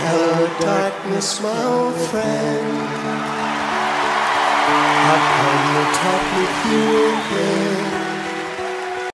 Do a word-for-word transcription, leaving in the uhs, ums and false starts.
Hello, darkness, my old friend. How come you talk with you again?